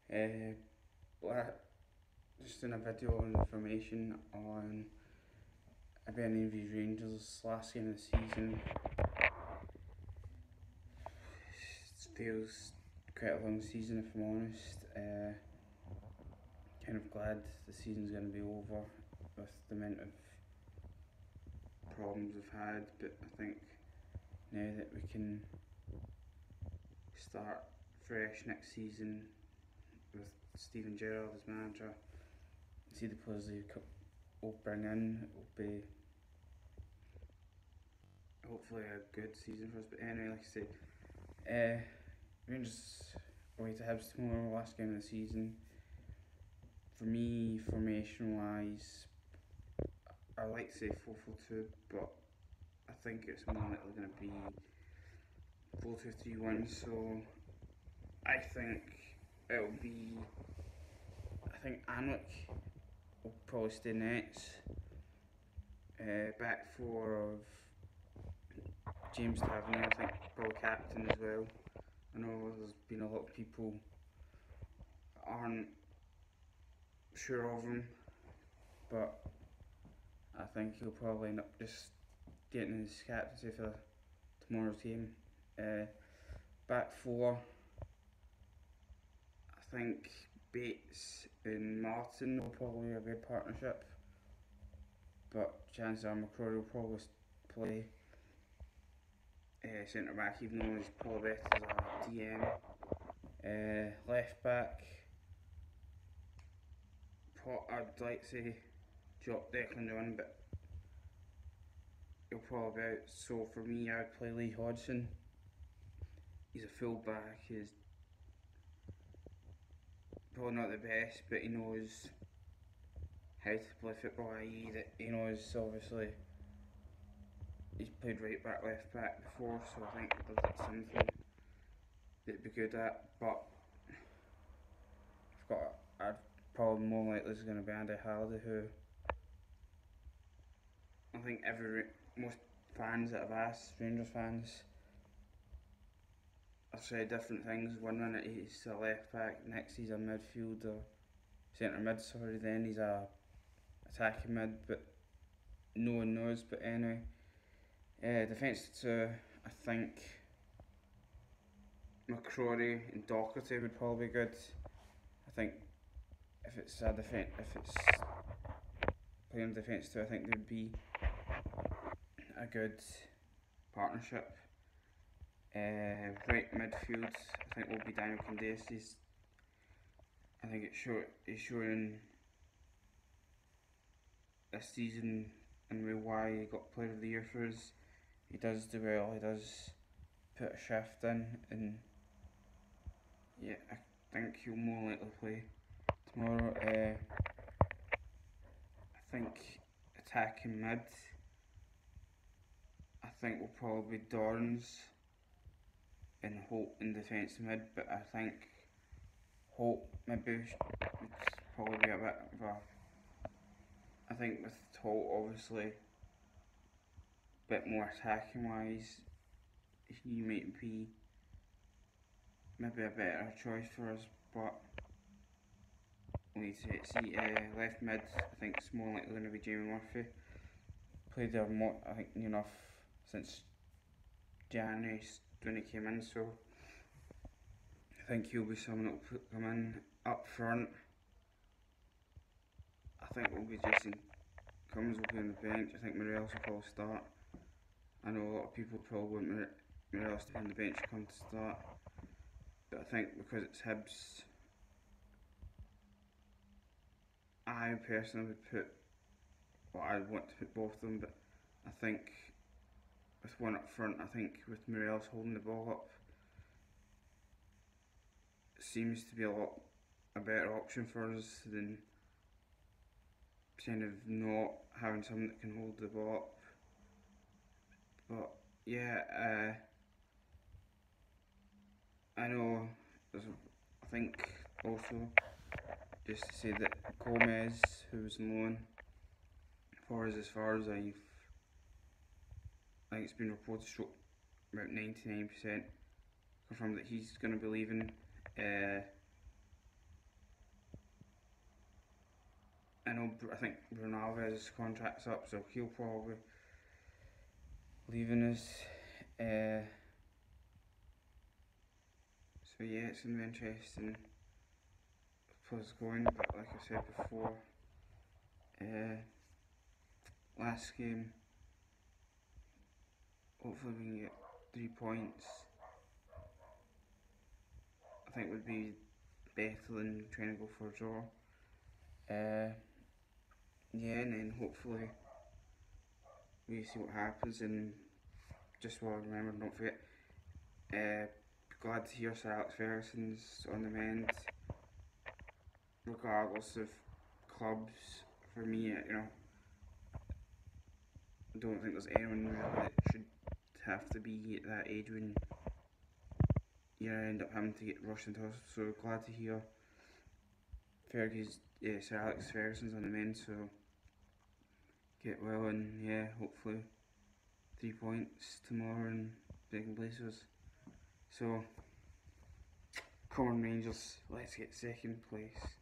Uh, just in a video information on Aberdeen v Rangers last game of the season. It feels quite a long season if I'm honest. Kind of glad the season's going to be over with the amount of problems we've had, but I think now that we can start fresh next season with Steven Gerrard as manager, see the players they will bring in, it will be hopefully a good season for us. But anyway, like I say, Rangers away to Hibs tomorrow, last game of the season. For me, formation wise, I like to say 4-4-2, but I think it's more likely going to be 4-2-3-1. So I think it'll be. I think Anwick will probably stay nets. Back four of James Tavernier, I think probably captain as well. I know there's been a lot of people that aren't sure of him, but I think he'll probably end up just getting his captaincy for tomorrow's game. Back four, I think Bates and Martin will probably be a good partnership, but chances are McCrory will probably play centre back, even though he's probably better as a DM. Left back, I'd like to say drop Declan in, but he'll probably be out. So for me, I'd play Lee Hodgson. He's a full back. He's probably not the best, but he knows how to play football. I.e., that he knows obviously he's played right back, left back before, so I think that's something that he'd be good at. But I'd probably more likely is going to be Andy Halliday, who I think most fans that have asked, Rangers fans, I've said different things. One minute he's a left back, next he's a midfield or centre mid, sorry, then he's a attacking mid, but no one knows. But anyway, defence two, I think McCrory and Doherty would probably be good. I think if it's playing defence two, I think they'd be a good partnership. Right midfield, I think will be Daniel Candeias. I think he's showing this season and why he got Player of the Year for us. He does do well. He does put a shift in, and yeah, I think he'll more likely play tomorrow. I think attacking mid, I think will probably be Dorrans and Holt in defence mid, but I think Holt maybe would probably be a bit of a. I think with Holt obviously a bit more attacking wise, he might be maybe a better choice for us, but we need to see. Left mid, I think it's more likely going to be Jamie Murphy. Played there more, I think, enough since January when he came in, so I think he'll be someone that will come in up front. I think it will be Jason Cummins will be on the bench. I think Morelos will probably start. I know a lot of people probably want Morelos to be on the bench come to start, but I think because it's Hibs, I personally would put, well, I want to put both of them, but I think with one up front, I think with Morelos holding the ball up, it seems to be a better option for us than kind of not having someone that can hold the ball up. But yeah, I know I think also just to say that Gomez, who was on loan for us, as far as I think it's been reported, about 99% confirmed that he's going to be leaving. I think Bruno Alves' contract's up, so he'll probably leaving us. So yeah, it's going to be interesting what's going, but like I said before, last game, hopefully we can get 3 points. I think would be better than trying to go for a draw. Yeah, and then hopefully we see what happens. And just while I remember, don't forget, glad to hear Sir Alex Ferguson's on the mend, regardless of clubs. For me, I don't think there's anyone really that should have to be at that age when you end up having to get rushed into hospital. So glad to hear Sir Alex Ferguson's on the mend, so get well, and yeah, hopefully 3 points tomorrow in second places. So, come on Rangers, let's get second place.